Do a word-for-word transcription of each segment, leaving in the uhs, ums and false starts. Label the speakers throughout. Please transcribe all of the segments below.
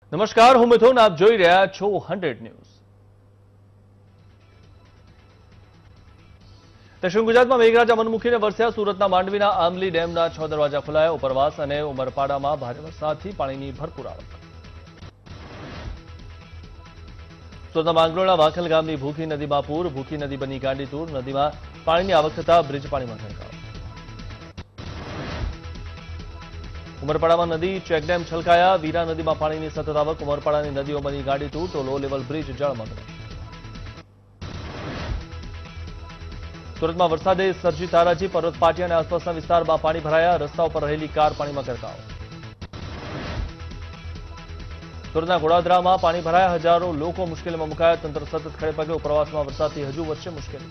Speaker 1: નમસ્કાર, હું મિથુન. આપ જોઈ રહ્યા છો હંડ્રેડ ન્યૂઝ. દક્ષિણ ગુજરાતમાં મેઘરાજા મનમુખીને વરસ્યા. સુરતના માંડવીના આમલી ડેમના છ દરવાજા ખોલાયા. ઉપરવાસ અને ઉમરપાડામાં ભારે વરસાદથી પાણીની ભરપૂર આવક. સુરતના માંગરોળના વાખલ ગામની ભૂખી નદીમાં પૂર. ભૂખી નદી બની ગાંડીતુર. નદીમાં પાણીની આવક થતા બ્રિજ પાણીમાં ગરકાવ. ઉમરપાડામાં નદી ચેકડેમ છલકાયા. વીરા નદીમાં પાણીની સતત આવક. ઉમરપાડાની નદીઓ બની ગાંડીતુર તો લો લેવલ બ્રિજ જળમગ્ન. સુરતમાં વરસાદે સર્જી તારાજી. પર્વત પાટી અને આસપાસના વિસ્તારમાં પાણી ભરાયા. રસ્તા પર રહેલી કાર પાણીમાં ગરકાવ. સુરતના ગોળાદરામાં પાણી ભરાયા. હજારો લોકો મુશ્કેલીમાં મુકાયા. તંત્ર સતત ખડે પગે. ઉપરવાસમાં વરસાદથી હજુ વધશે મુશ્કેલી.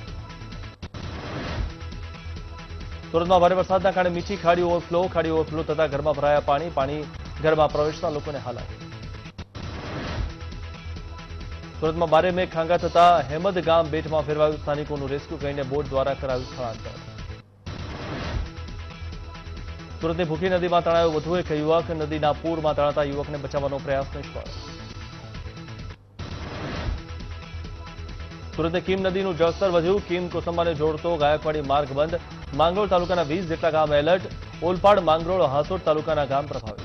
Speaker 1: સુરતમાં ભારે વરસાદના કારણે મીઠી ખાડી ઓવરફ્લો. ખાડી ઓવરફ્લો થતા ઘરમાં ભરાયા પાણી. પાણી ઘરમાં પ્રવેશતા લોકોને હાલાકી. સુરતમાં ભારે મેઘ ખાંગા થતા હેમદ ગામ બેટમાં ફેરવાયું. સ્થાનિકોનું રેસ્ક્યુ કરીને બોટ દ્વારા કરાયું સ્થળાંતર. સુરતની ભૂખી નદીમાં તણાયો વધુ એક યુવક. નદીના પૂરમાં તણાતા યુવકને બચાવવાનો પ્રયાસ નિષ્ફળ. સુરતની કીમ નદીનું જળસ્તર વધ્યું. કીમ કોસંબાને જોડતો ગાયકવાડી માર્ગ બંધ. માંગરોળ તાલુકાના વીસ જેટલા ગામ એલર્ટ. ઓલપાડ, માંગરોળ, હાસોડ તાલુકાના ગામ પ્રભાવિત.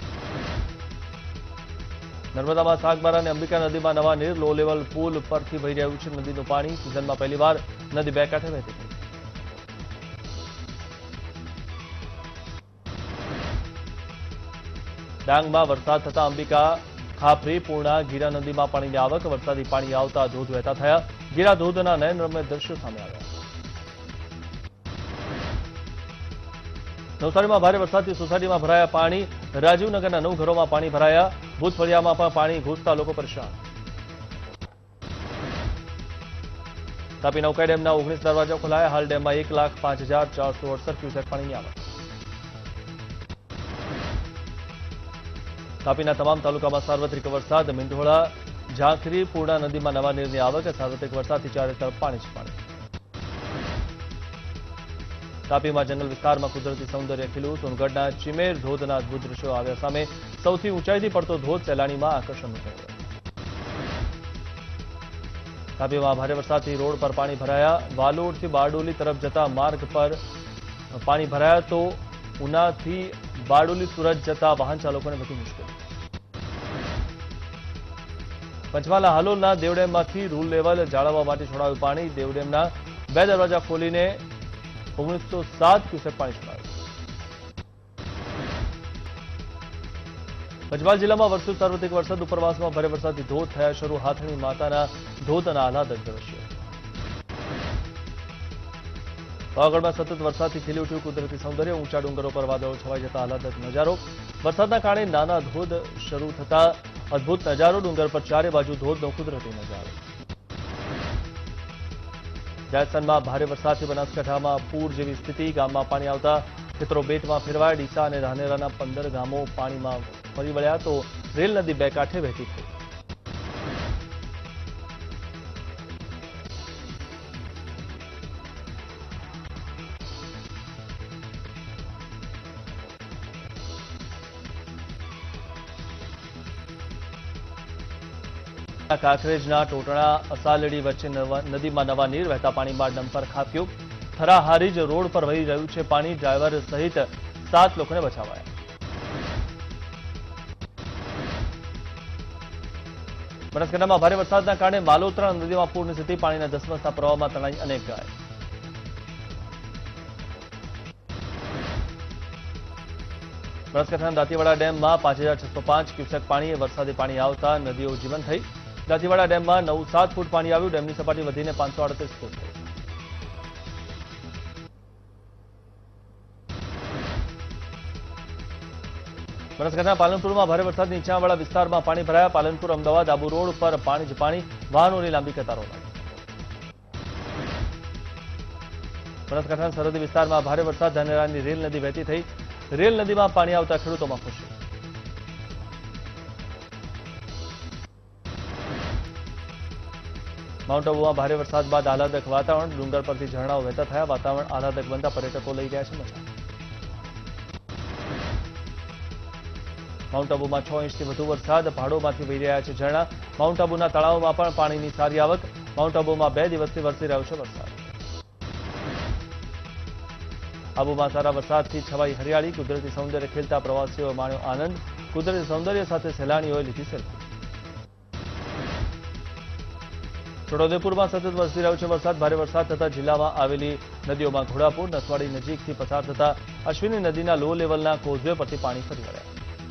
Speaker 1: નર્મદામાં સાગબારા અને અંબિકા નદીમાં નવા નીર. લો લેવલ પુલ પરથી વહી રહ્યું છે નદીનું પાણી. સિઝનમાં પહેલીવાર નદી બે કાંઠે વહેતી થઈ. ડાંગમાં વરસાદ થતા અંબિકા, ખાપરી, પૂર્ણા, ગીરા નદીમાં પાણીની આવક. વરસાદી પાણી આવતા ધોધ વહેતા થયા. ગીરા ધોધના નયનરમ્ય દ્રશ્યો સામે આવ્યા. નવસારીમાં ભારે વરસાદથી સોસાયટીમાં ભરાયા પાણી. રાજીવનગરના નવ ઘરોમાં પાણી ભરાયા. ભૂતફળિયામાં પણ પાણી ઘૂસતા લોકો પરેશાન. તાપી નૌકાઈ ડેમના ઓગણીસ દરવાજા ખોલાયા. હાલ ડેમમાં એક લાખ પાંચ હજાર ચારસો અડસઠ ક્યુસેક પાણીની આવક. તાપીના તમામ તાલુકામાં સાર્વત્રિક વરસાદ. મીંઢોળા, ઝાંખરી, પૂર્ણા નદીમાં નવા નીરની આવક. સાર્વત્રિક વરસાદથી ચારે તરફ પાણી જ પાણી. તાપીમાં જંગલ વિસ્તારમાં કુદરતી સૌંદર્ય ખીલ્યું. સોનગઢના ચિમેર ધોધના અદભુત દ્રશ્યો આવ્યા સામે. સૌથી ઊંચાઈથી પડતો ધોધ સહેલાણીમાં આકર્ષણ થયો. તાપીમાં ભારે વરસાદથી રોડ પર પાણી ભરાયા. વાલોડથી બારડોલી તરફ જતા માર્ગ પર પાણી ભરાયા તો ઉનાથી બારડોલી સુરત જતા વાહન ચાલકોને વધુ મુશ્કેલ. પંચમહાલના હાલોલના દેવડેમમાંથી રૂલ લેવલ જાળવવા માટે છોડાયું પાણી. દેવડેમના બે દરવાજા ખોલીને ઓગણીસો સાત ક્યુસેક પાણી છોડાયું. પંચમહાલ જિલ્લામાં વરસ્યો સાર્વત્રિક વરસાદ. ઉપરવાસમાં ભારે વરસાદથી ધોધ થયા શરૂ. હાથણી માતાના ધોધના આહલાદક દ્રશ્યો. પાવાગઢમાં સતત વરસાદથી ખીલી ઉઠ્યું કુદરતી સૌંદર્ય. ઊંચા ડુંગરો પર વાદળો છવાઈ જતા આહલાદક નજારો. વરસાદના કારણે નાના ધોધ શરૂ થતા અદભુત નજારો. ડુંગર પર ચારે બાજુ ધોધનો કુદરતી નજારો. રાજસ્થાનમાં ભારે વરસાદથી બનાસકાંઠામાં પૂર જેવી સ્થિતિ. ગામમાં પાણી આવતા ખેતરો બેટમાં ફેરવાયા. ડીસા અને ધાનેરાના પંદર ગામો પાણીમાં ફરી વળ્યા તો રેલ નદી બે કાંઠે વહેતી થઈ. કાંકરેજના ટોટણા અસાલડી વચ્ચે નદીમાં નવા નીર. વહેતા પાણીમાં ડમ્પર ખાબક્યું. થરા હારીજ રોડ પર વહી રહ્યું છે પાણી. ડ્રાઈવર સહિત સાત લોકોને બચાવાયા. બનાસકાંઠામાં ભારે વરસાદના કારણે માલોત્રા નદીમાં પૂરની સ્થિતિ. પાણીના ધસમસતા પ્રવાહમાં તણાઈ અનેક ગાય. બનાસકાંઠાના દાંતીવાડા ડેમમાં પાંચ હજાર છસો પાંચ ક્યુસેક પાણી. વરસાદી પાણી આવતા નદીઓ જીવંત થઈ. દાંતીવાડા ડેમમાં નવ સાત ફૂટ પાણી આવ્યું. ડેમની સપાટી વધીને પાંચસો અડત્રીસ ફૂટ થઈ. બનાસકાંઠાના પાલનપુરમાં ભારે વરસાદની નીચાણવાળા વિસ્તારમાં પાણી ભરાયા. પાલનપુર અમદાવાદ આબુ રોડ પર પાણી જ પાણી. વાહનોની લાંબી કતારો લાગી. બનાસકાંઠાના સરહદી વિસ્તારમાં ભારે વરસાદ. ધાનેરાની રેલ નદી વહેતી થઈ. રેલ નદીમાં પાણી આવતા ખેડૂતોમાં ખુશી. માઉન્ટ આબુમાં ભારે વરસાદ બાદ આહલાદક વાતાવરણ. ડુંગર પરથી ઝરણાઓ વહેતા થયા. વાતાવરણ આહલાદક બનતા પર્યટકો લઈ ગયા છે મજા. માઉન્ટ આબુમાં છ ઇંચથી વધુ વરસાદ, પહાડોમાંથી વહી રહ્યા છે ઝરણા, માઉન્ટ આબુના તળાવોમાં પણ પાણીની સારી આવક, માઉન્ટ આબુમાં બે દિવસથી વરસી રહ્યો છે વરસાદ. આબુમાં સારા વરસાદથી છવાઈ હરિયાળી, કુદરતી સૌંદર્ય ખેલતા પ્રવાસીઓએ માણ્યો આનંદ, કુદરતી સૌંદર્ય સાથે સહેલાણીઓએ લીધી સેલ્ફી. છોટાઉદેપુરમાં સતત વરસી રહ્યો છે વરસાદ, ભારે વરસાદ થતા જિલ્લામાં આવેલી નદીઓમાં ઘોડાપુર, નસવાડી નજીકથી પસાર થતા અશ્વિની નદીના લો લેવલના કોઝવે પરથી પાણી ફરી વળ્યા.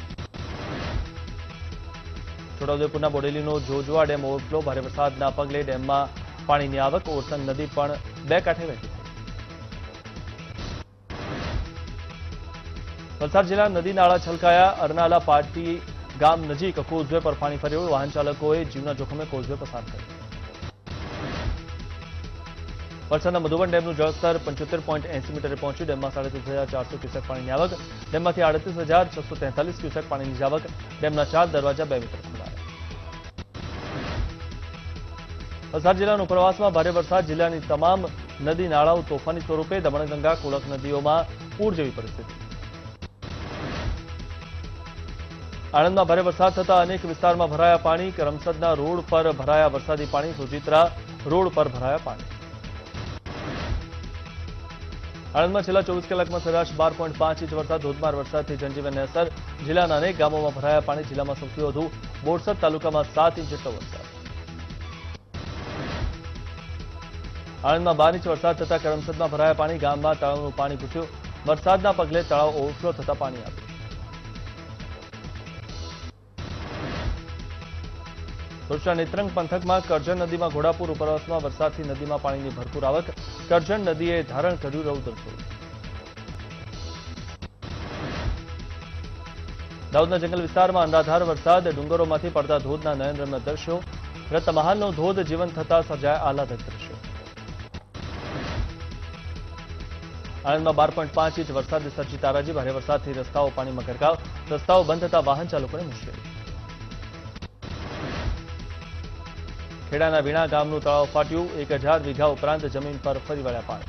Speaker 1: છોટાઉદેપુરના બોડેલીનો જોજવા ડેમ ઓવરફ્લો, ભારે વરસાદના પગલે ડેમમાં પાણીની આવક, ઓરસંગ નદી પણ બે કાંઠે વહેતી થઈ. વલસાડ જિલ્લા નદી નાળા છલકાયા, અરનાલા પાટી ગામ નજીક કોઝવે પર પાણી ફર્યું, વાહન ચાલકોએ જીવના જોખમે કોઝવે પસાર કર્યો. વલસાડના મધુબન ડેમનું જળસ્તર પંચોતેર પોઈન્ટ એસી મીટરે પહોંચ્યું, ડેમમાં સાડત્રીસ હજાર ચારસો ક્યુસેક પાણીની આવક, ડેમમાંથી આડત્રીસ હજાર છસો તેતાલીસ ક્યુસેક પાણીની આવક, ડેમના ચાર દરવાજા બે મીટર ખોલાયા. વલસાડ જિલ્લાના ઉપરવાસમાં ભારે વરસાદ, જિલ્લાની તમામ નદી નાળાઓ તોફાની સ્વરૂપે, દમણગંગા કોલક નદીઓમાં પૂર જેવી પરિસ્થિતિ. આણંદમાં ભારે વરસાદ થતા અનેક વિસ્તારમાં ભરાયા પાણી, કરમસદના રોડ પર ભરાયા વરસાદી પાણી, સોજિત્રા રોડ પર ભરાયા પાણી. આણંદમાં છેલ્લા ચોવીસ કલાકમાં સરેરાશ બાર પોઈન્ટ પાંચ ઇંચ વરસાદ, ધોધમાર વરસાદથી જનજીવનને અસર, જિલ્લાના અનેક ગામોમાં ભરાયા પાણી, જિલ્લામાં સૌથી વધુ બોરસદ તાલુકામાં સાત ઇંચ જેટલો વરસાદ. આણંદમાં બાર ઇંચ વરસાદ થતા કરમસદમાં ભરાયા પાણી, ગામમાં તળાવનું પાણી ઘૂસ્યું, વરસાદના પગલે તળાવ ઓવરફ્લો થતા પાણી આવ્યું. ભરૂચના નેત્રંગ પંથકમાં કરજણ નદીમાં ઘોડાપુર, ઉપરવાસમાં વરસાદથી નદીમાં પાણીની ભરપૂર આવક, કરજણ નદીએ ધારણ કર્યું રૌદ્ર સ્વરૂપ. દાઉદના જંગલ વિસ્તારમાં અનરાધાર વરસાદ, ડુંગરોમાંથી પડતા ધોધના નયનરમ્ય દ્રશ્યો, રતમહાલનો ધોધ જીવંત થતા સર્જાયા આહલાદક દ્રશ્યો. આણંદમાં બાર પોઈન્ટ પાંચ ઇંચ વરસાદ સર્જી તારાજી, ભારે વરસાદથી રસ્તાઓ પાણીમાં ગરકાવ, રસ્તાઓ બંધ થતા વાહન ચાલકોને મુશ્કેલી. ખેડાના વીણા ગામનું તળાવ ફાટ્યું, એક હજાર વીઘા ઉપરાંત જમીન પર ફરી વળ્યા પાણી.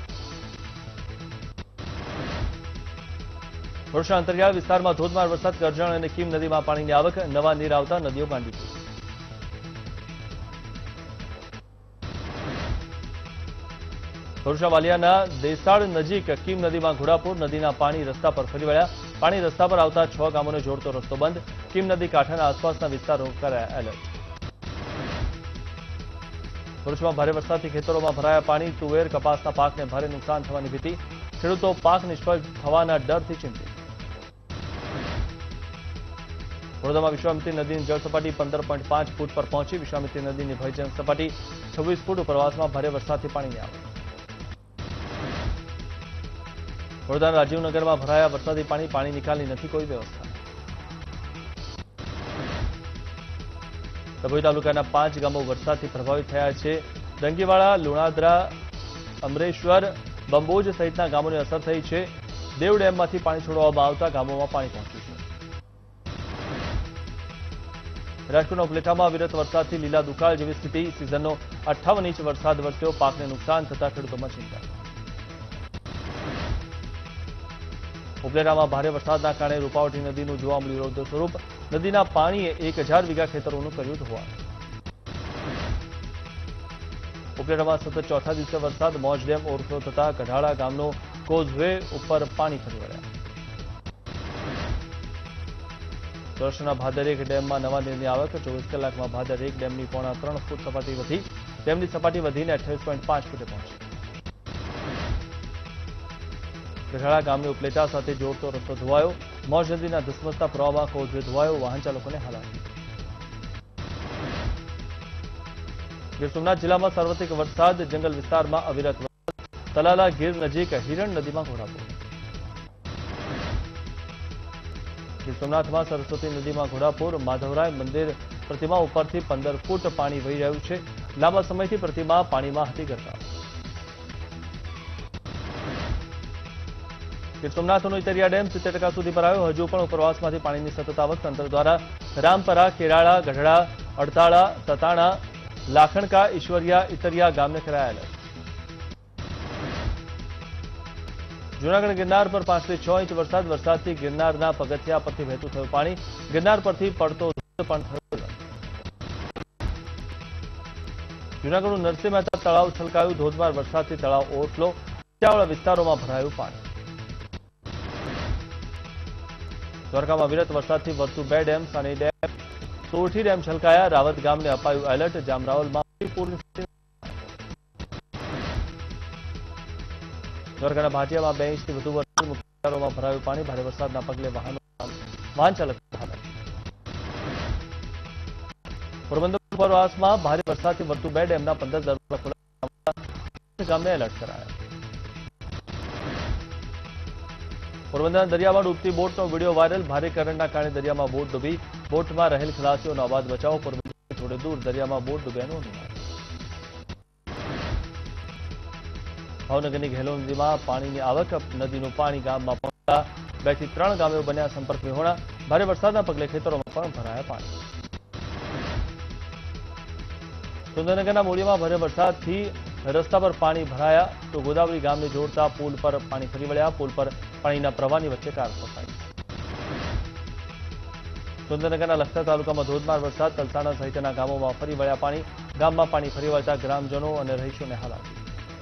Speaker 1: ભરૂચના અંતરિયાળ વિસ્તારમાં ધોધમાર વરસાદ, કરજણ અને કીમ નદીમાં પાણીની આવક, નવા નીર આવતા નદીઓ ગાંડી થઈ. ભરૂચના વાલિયાના દેસાડ નજીક કીમ નદીમાં ઘોડાપુર, નદીના પાણી રસ્તા પર ફરી વળ્યા, પાણી રસ્તા પર આવતા છ ગામોને જોડતો રસ્તો બંધ, કીમ નદી કાંઠાના આસપાસના વિસ્તારો કરાયા એલર્ટ. ભરૂચમાં ભારે વરસાદથી ખેતરોમાં ભરાયા પાણી, તુવેર કપાસના પાકને ભારે નુકસાન થવાની ભીતિ, ખેડૂતો પાક નિષ્ફળ થવાના ડરથી ચિંતિત. વડોદરામાં વિશ્વામિત્રી નદીની જળસપાટી પંદર પોઈન્ટ પાંચ ફૂટ પર પહોંચી, વિશ્વામિત્રી નદીની ભયજનક સપાટી છવ્વીસ ફૂટ, ઉપરવાસમાં ભારે વરસાદથી પાણીની આવક. વડોદરાના રાજીવનગરમાં ભરાયા વરસાદી પાણી, પાણી નિકાલની નથી કોઈ વ્યવસ્થા. ડભોઈ તાલુકાના પાંચ ગામો વરસાદથી પ્રભાવિત થયા છે, ડંગીવાડા, લુણાદરા, અમરેશ્વર, બંબોજ સહિતના ગામોને અસર થઈ છે. દેવ ડેમમાંથી પાણી છોડવામાં આવતા ગામોમાં પાણી પહોંચ્યું છે. રાજકોટના ઉપલેટામાં વિરત વરસાદથી લીલા દુકાળ જેવી સ્થિતિ, સિઝનનો અઠ્ઠાવન ઇંચ વરસાદ વરસ્યો, પાકને નુકસાન થતા ખેડૂતોમાં ચિંતા. ઉપલેટામાં ભારે વરસાદના કારણે રૂપાવટી નદીનું જોવા મળ્યું રૌદ્ર સ્વરૂપ, નદીના પાણીએ એક હજાર વીઘા ખેતરોનું કર્યું ધોવાણ. ઉપલેટામાં સતત ચોથા દિવસે વરસાદ, મોજ ડેમ ઓવરફ્લો થતા કઢાળા ગામનો કોઝવે ઉપર પાણી ફરી વળ્યા. સૌરાષ્ટ્રના ભાદર એક ડેમમાં નવા નીરની આવક, ચોવીસ કલાકમાં ભાદર એક ડેમની પોણા ત્રણ ફૂટ સપાટી વધી, ડેમની સપાટી વધીને અઠ્યાવીસ પોઈન્ટ પાંચ ફૂટે પહોંચી. ગઢાળા ગામને ઉપલેટા સાથે જોડતો રસ્તો ધોવાયો, મોજ નદીના ધસમસતા પ્રવાહમાં કોઝવે ધોવાયો, વાહન ચાલકોને હાલાકી. ગીર સોમનાથ જિલ્લામાં સાર્વત્રિક વરસાદ, જંગલ વિસ્તારમાં અવિરત વરસાદ, તલાલા ગીર નજીક હિરણ નદીમાં ઘોડાપુર. ગીર સોમનાથમાં સરસ્વતી નદીમાં ઘોડાપુર, માધવરાય મંદિર પ્રતિમા ઉપરથી પંદર ફૂટ પાણી વહી રહ્યું છે, લાંબા સમયથી પ્રતિમા પાણીમાં હતી ગરકાવ. ગીર સોમનાથનો ઇતરિયા ડેમ સિત્તેર ટકા સુધી ભરાયો, હજુ પણ ઉપરવાસમાંથી પાણીની સતત આવક, તંત્ર દ્વારા રામપરા, કેરાળા, ગઢડા, અડતાળા, તતાણા, લાખણકા, ઈશ્વરિયા, ઇતરિયા ગામને કરાયા એલર્ટ. જૂનાગઢ ગિરનાર પર પાંચથી છ ઇંચ વરસાદ વરસાદથી ગિરનારના પગથિયા પરથી વહેતું થયું પાણી ગિરનાર પરથી પડતો ધોધ પણ થયો જૂનાગઢનું નરસિંહ મહેતા તળાવ છલકાયું ધોધમાર વરસાદથી તળાવ ઓવરફ્લો નીચાણવાળા વિસ્તારોમાં ભરાયું પાણી દ્વારકામાં વિરત વરસાદથી વર્તુ બે dam Sani dam Sorathi dam છલકાયા રાવત ગામને અપાયું એલર્ટ જામરાવલમાં પૂરની સ્થિતિ દ્વારકાના ભાટિયામાં બે ઇંચથી વધુ વરસાદ મુખ્ય વિસ્તારોમાં ભરાયું પાણી ભારે વરસાદના પગલે વાહનો વાહન ચાલક હાલત પોરબંદર ઉપરવાસમાં ભારે વરસાદથી વર્તુ બે ડેમના પંદર દરવાજા ખોલાયા ગામને એલર્ટ કરાયા પોરબંદરના દરિયામાં ડૂબતી બોટનો વિડીયો વાયરલ ભારે કરંટના કારણે દરિયામાં બોટ ડૂબી બોટમાં રહેલ ખલાસીઓનો અબાધ બચાવ પોરબંદર થોડે દૂર દરિયામાં બોટ ડૂબ્યાનું અનુમાન ભાવનગરની ઘેલો નદીમાં પાણીની આવક નદીનું પાણી ગામમાં પહોંચતા બે થી ત્રણ ગામો બન્યા સંપર્ક વિહોણા ભારે વરસાદના પગલે ખેતરોમાં પણ ભરાયા પાણી સુરેન્દ્રનગરના મૂળિયામાં ભારે વરસાદથી રસ્તા પર પાણી ભરાયા તો ગોદાવરી ગામને જોડતા પુલ પર પાણી ફરી વળ્યા પુલ પર પાણીના પ્રવાહની વચ્ચે કાર ફસાઈ સુરેન્દ્રનગરના લખતર તાલુકામાં ધોધમાર વરસાદ તલસાણા સહિતના ગામોમાં ફરી વળ્યા પાણી ગામમાં પાણી ફરી વળતા ગ્રામજનો અને રહીશોને હાલાકી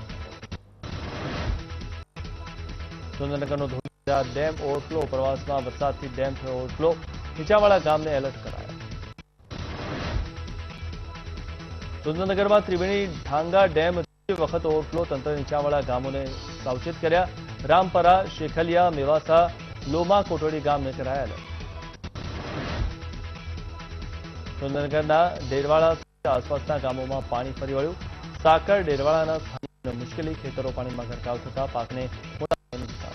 Speaker 1: સુરેન્દ્રનગરનો ધોધમાર ડેમ ઓવરફ્લો પ્રવાસમાં વરસાદથી ડેમ થયો ઓવરફ્લો નીચાણવાળા ગામને એલર્ટ કરાયા સુરેન્દ્રનગરમાં ત્રિવેણી ઢાંગા ડેમ વખત ઓવરફ્લો તંત્ર નીચાણવાળા ગામોને સાવચેત કર્યા રામપરા શેખલિયા મેવાસા લોમા કોટોડી ગામને કરાયા એલર્ટ સુરેન્દ્રનગરના ડેરવાડા સહિત આસપાસના ગામોમાં પાણી ફરી વળ્યું સાકર ડેરવાડાના સ્થાનિકોને મુશ્કેલી ખેતરો પાણીમાં ગરકાવ થતા પાકને મોટા નુકસાન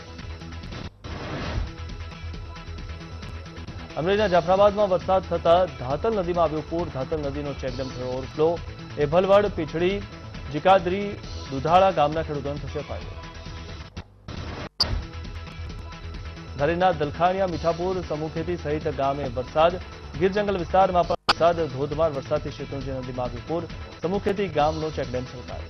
Speaker 1: અમરેલીના જાફરાબાદમાં વરસાદ થતા ધાતલ નદીમાં આવ્યું પૂર ધાતલ નદીનો ચેકડેમ થયો ઓવરફ્લો એભલવડ પીછડી જીકાદરી દુધાળા ગામના ખેડૂતોને થશે ફાયદો ધારીના દલખાણિયા મીઠાપુર સમૂહખેતી સહિત ગામે વરસાદ ગીર જંગલ વિસ્તારમાં પણ વરસાદ ધોધમાર વરસાદથી શેત્રુંજી નદીમાં આવ્યું પૂર સમૂહખેતી ગામનો ચેકડેમ છલકાયો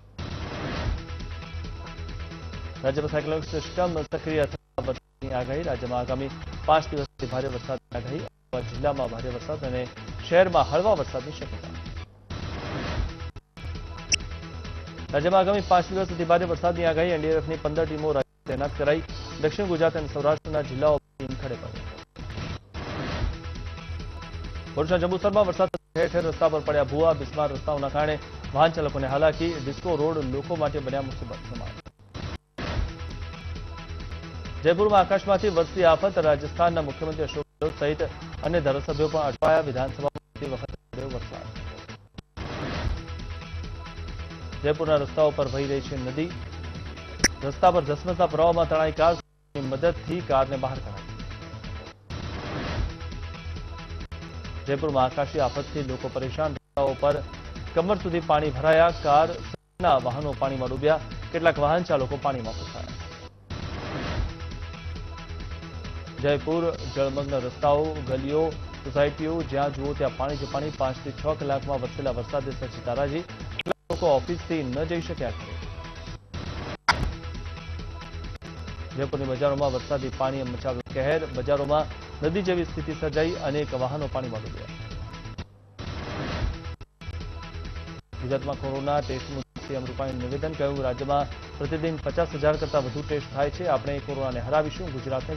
Speaker 1: રાજ્યમાં સાયક્લોનિક સિસ્ટમ સક્રિય થતા વરસાદની આગાહી રાજ્યમાં આગામી પાંચ દિવસ સુધી ભારે વરસાદની આગાહી અમદાવાદ જિલ્લામાં ભારે વરસાદ અને શહેરમાં હળવા વરસાદની શક્યતા રાજ્યમાં આગામી પાંચ દિવસ સુધી ભારે વરસાદની આગાહી એનડીઆરએફની પંદર ટીમો રાજ્ય તૈનાત કરાઈ દક્ષિણ ગુજરાત અને સૌરાષ્ટ્રના જિલ્લાઓ ટીમ ખડે પડી ભરૂચના જંબુસરમાં વરસાદ ઠેર ઠેર રસ્તા પર પડ્યા ભૂવા બિસ્માર રસ્તાઓના કારણે વાહન ચાલકોને હાલાકી ડિસ્કો રોડ લોકો માટે બન્યા મુસીબત સમાન જયપુરમાં આકાશમાંથી વરસતી આફત રાજસ્થાનના મુખ્યમંત્રી અશોક ગેહલોત સહિત અન્ય ધારાસભ્યો પણ અટવાયા વિધાનસભામાં વખતે પડ્યો વરસાદ જયપુરના રસ્તાઓ પર વહી રહી છે નદી રસ્તા પર ધસમસતા પ્રવાહમાં તણાઈ કાર મદદથી કારને બહાર કઢાઈ જયપુરમાં આકાશી આફતથી લોકો પરેશાન રસ્તાઓ પર કમર સુધી પાણી ભરાયા કારના વાહનો પાણીમાં ડૂબ્યા કેટલાક વાહન ચાલકો પાણીમાં ફસાયા જયપુર જળમગ્ન રસ્તાઓ ગલીઓ સોસાયટીઓ જ્યાં જુઓ ત્યાં પાણી જ પાણી પાંચથી છ કલાકમાં વરસેલા વરસાદે સર્જી તારાજી લોકો ઓફિસથી ન જઈ શક્યા ખરે જયપુરની બજારોમાં વરસાદી પાણીએ મચાવ્યો કહેર બજારોમાં નદી જેવી સ્થિતિ સર્જાઈ અનેક વાહનો પાણીમાં ડૂબ્યા ગુજરાતમાં કોરોના ટેસ્ટનું સીએમ રૂપાણીનું નિવેદન કહ્યું રાજ્યમાં પ્રતિદિન પચાસ હજાર કરતા વધુ ટેસ્ટ થાય છે આપણે કોરોનાને હરાવીશું ગુજરાતને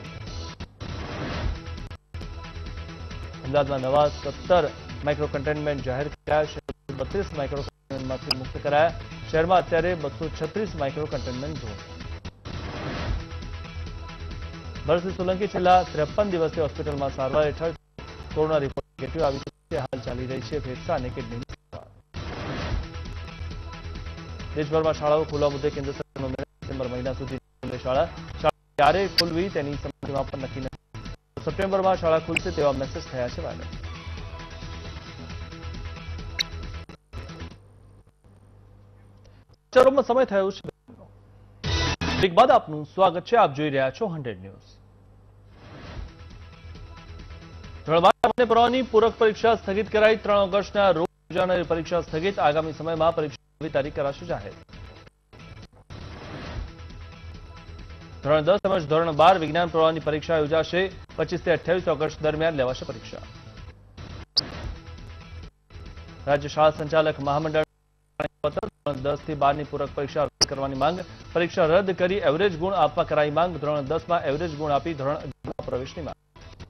Speaker 1: અમદાવાદમાં નવા સત્તર માઇક્રો કન્ટેનમેન્ટ જાહેર કર્યા બત્રીસ માઇક્રો કન્ટેનમેન્ટમાંથી મુક્ત કરાયા શહેરમાં અત્યારે બસો છત્રીસ micro containment zone Bharatsinh Solanki છેલ્લા ત્રેપન દિવસથી હોસ્પિટલમાં સારવાર હેઠળ કોરોના રિપોર્ટ નેગેટિવ આવી છે હાલ ચાલી રહી છે ફેફસા અને કિડનીની સારવાર દેશભરમાં શાળાઓ ખોલવા મુદ્દે કેન્દ્ર સરકારનો નિર્ણય ડિસેમ્બર મહિના સુધી શાળા શાળા ક્યારે ખોલવી તેની સમયસીમા પણ નક્કી નથી સપ્ટેમ્બરમાં શાળા ખુલશે તેવા મેસેજ થયા છે વાયરલ સમાચારોમાં સમય થયો છે બ્રેક બાદ આપનું સ્વાગત છે આપ જોઈ રહ્યા છો હંડ્રેડ ન્યૂઝ ધોરણ બાર પરવાની પૂરક પરીક્ષા સ્થગિત કરાઈ ત્રણ ઓગસ્ટના રોજ યોજાનારી પરીક્ષા સ્થગિત આગામી સમયમાં પરીક્ષાની તારીખ કરાશે જાહેર ધોરણ દસ તેમજ ધોરણ બાર વિજ્ઞાન પ્રવાહની પરીક્ષા યોજાશે. પચીસ થી અઠ્યાવીસ ઓગસ્ટ દરમિયાન લેવાશે પરીક્ષા. રાજ્ય શાળા સંચાલક મહામંડળ ધોરણ દસ થી બાર ની પૂરક પરીક્ષા રદ કરવાની માંગ. પરીક્ષા રદ કરી એવરેજ ગુણ આપવા કરાઈ માંગ. ધોરણ દસ માં એવરેજ ગુણ આપી ધોરણ અગિયારમાં પ્રવેશની માંગ.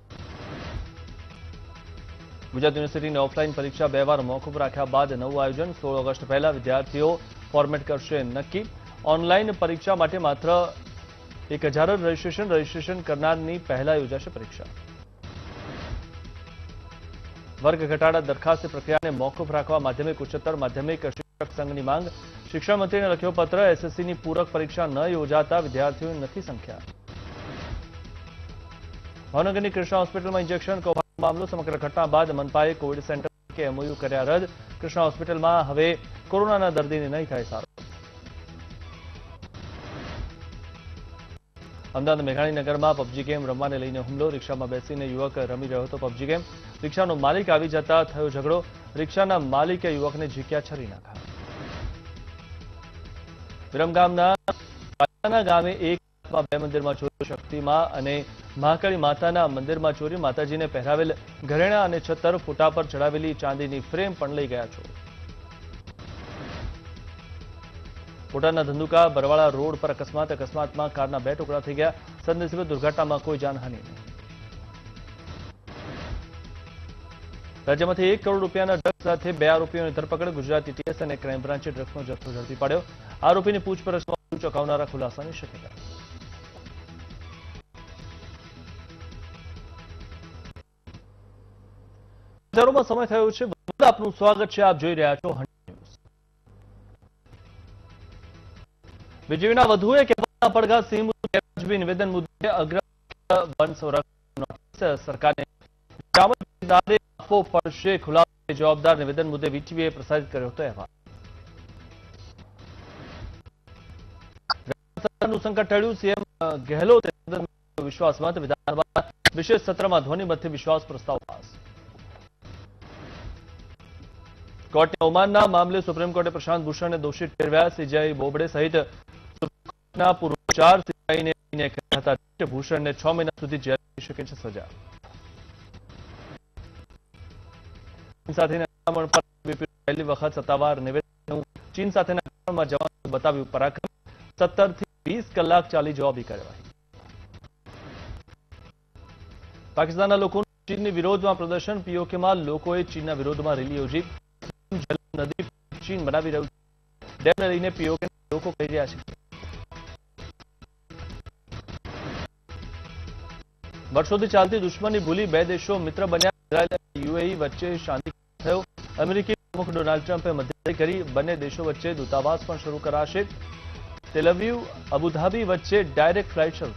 Speaker 1: ગુજરાત યુનિવર્સિટીની ઓફલાઈન પરીક્ષા બે વાર મોકૂફ રાખ્યા બાદ નવું આયોજન. સોળ ઓગસ્ટ પહેલા વિદ્યાર્થીઓ ફોર્મેટ કરશે નક્કી. ઓનલાઈન પરીક્ષા માટે માત્ર એક હજાર જ રજીસ્ટ્રેશન રજીસ્ટ્રેશન કરનારની પહેલા યોજાશે પરીક્ષા. વર્ગ ઘટાડા દરખાસ્ત પ્રક્રિયાને મોકૂફ રાખવા માધ્યમિક ઉચ્ચતર માધ્યમિક શિક્ષક સંઘની માંગ. શિક્ષણ મંત્રીને લખ્યો પત્ર. એસએસસીની પૂરક પરીક્ષા ન યોજાતા વિદ્યાર્થીઓની નથી સંખ્યા. ભાવનગરની કૃષ્ણા હોસ્પિટલમાં ઇન્જેક્શન કૌભાંડ મામલો. સમગ્ર ઘટના બાદ મનપાએ કોવિડ સેન્ટર કે એમઓયુ કર્યા રદ. કૃષ્ણા હોસ્પિટલમાં હવે કોરોનાના દર્દીને નહીં થાય સારું. અમદાવાદ મેઘાણીનગરમાં પબજી ગેમ રમવાને લઈને હુમલો. રિક્ષામાં બેસીને યુવક રમી રહ્યો હતો પબજી ગેમ. રિક્ષાનો માલિક આવી જતા થયો ઝઘડો. રિક્ષાના માલિકે યુવકને ઝીક્યા છરીના ઘા. વિરમગામના ગામે એક બે મંદિરમાં ચોરી. શક્તિમાં અને મહાકાળી માતાના મંદિરમાં ચોરી. માતાજીને પહેરાવેલ ઘરેણા અને છત્તર, ફોટા પર ચડાવેલી ચાંદીની ફ્રેમ પણ લઈ ગયા છો. બોટાદના ધંધુકા બરવાળા રોડ પર અકસ્માત. અકસ્માતમાં કારના બે ટુકડા થઈ ગયા. સદનસીબે દુર્ઘટનામાં કોઈ જાનહાનિ નહીં. રાજ્યમાંથી એક કરોડ રૂપિયાના ડ્રગ્સ સાથે બે આરોપીઓની ધરપકડ. ગુજરાત એટીએસ અને ક્રાઇમ બ્રાન્ચે ડ્રગ્સનો જથ્થો ઝડપી પાડ્યો. આરોપીની પૂછપરછમાં ચોંકાવનારા ખુલાસાની શક્યતા. સમાચારોમાં સમય થયો છે. આપનું સ્વાગત છે. આપ જોઈ રહ્યા છો બીજેપીના વધુ એક પડઘા. સિંહ વાજબી નિવેદન મુદ્દે અગ્ર વન સંરક્ષણ સરકારને આપવો પડશે. ખુલાસો જવાબદાર નિવેદન મુદ્દે વીટીવીએ પ્રસારિત કર્યો હતો અહેવાલ. સરકારનું સંકટ ટળ્યું. સીએમ ગેહલોત વિશ્વાસ મત. વિધાનસભા વિશેષ સત્રમાં ધ્વનિમતથી વિશ્વાસ પ્રસ્તાવ પાસ. કોર્ટના અવમાનના મામલે સુપ્રીમ કોર્ટે પ્રશાંત ભૂષણને દોષિત ઠેરવ્યા. સીજેઆઈ બોબડે સહિત સુપ્રીમ પૂર્વ ચાર સીજેઆઈને કહ્યા હતા ભૂષણને છ મહિના સુધી જેલ થઈ શકે છે સજા. સાથેના પહેલી વખત સત્તાવાર નિવેદન. ચીન સાથેના કરારમાં જવાનું બતાવ્યું પરાક્રમ. સત્તર થી વીસ કલાક ચાલી જવાબી કાર્યવાહી. પાકિસ્તાનના લોકોનું ચીનની વિરોધમાં પ્રદર્શન. પીઓકેમાં લોકોએ ચીનના વિરોધમાં રેલી યોજી. નદી ચીન બનાવી રહ્યું છે. ડેમને લઈને પીઓકે લોકો કહી રહ્યા છે. વર્ષોથી ચાલતી દુશ્મની ભૂલી બે દેશો મિત્ર બન્યા. ઇઝરાયલ અને યુએઈ વચ્ચે શાંતિ થયો. અમેરિકી પ્રમુખ ડોનાલ્ડ ટ્રમ્પે મધ્યસ્થી કરી. બંને દેશો વચ્ચે દૂતાવાસ પણ શરૂ કરાશે. તેલઅવીવ અબુધાબી વચ્ચે ડાયરેક્ટ ફ્લાઇટ શરૂ.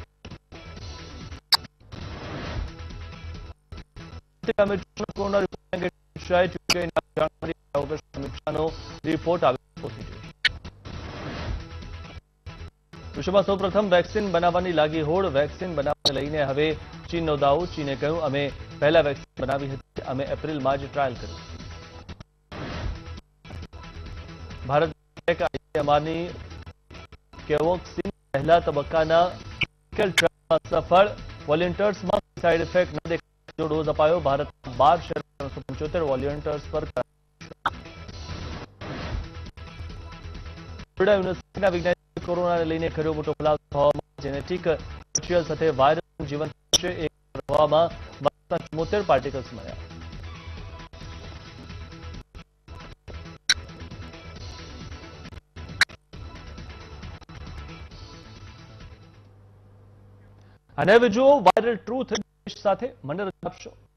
Speaker 1: સમીક્ષાનો રિપોર્ટ આવ્યો પોઝિટિવ. વિશ્વમાં સૌ પ્રથમ વેક્સિન બનાવવાની લાગી હોડ. વેક્સિન બનાવવાને લઈને હવે ચીનનો દાવો. ચીને કહ્યું અમે પહેલા વેક્સિન બનાવી હતી. અમે એપ્રિલમાં જ ટ્રાયલ કર્યું. ભારત આઈસીએમઆરની કોવેક્સિન પહેલા તબક્કાના ટ્રાયલમાં સફળ. વોલેન્ટિયર્સમાં સાઇડ ઇફેક્ટ ન દેખાતા ડોઝ અપાયો. ભારતના બાર શહેર ત્રણસો પંચોતેર વોલેન્ટિયર્સ પર. યુનિવર્સિટીના વૈજ્ઞાનિક કોરોનાને લઈને કર્યો મોટો ખુલાસો. હવામાં જેનેટિક મટીરિયલ સાથે વાયરસ જીવન થશે. એક હવામાં ચુમ્મોતેર પાર્ટિકલ્સ મળ્યા. અને હવે જુઓ વાયરલ ટ્રુથ સાથે મને રજા આપશો.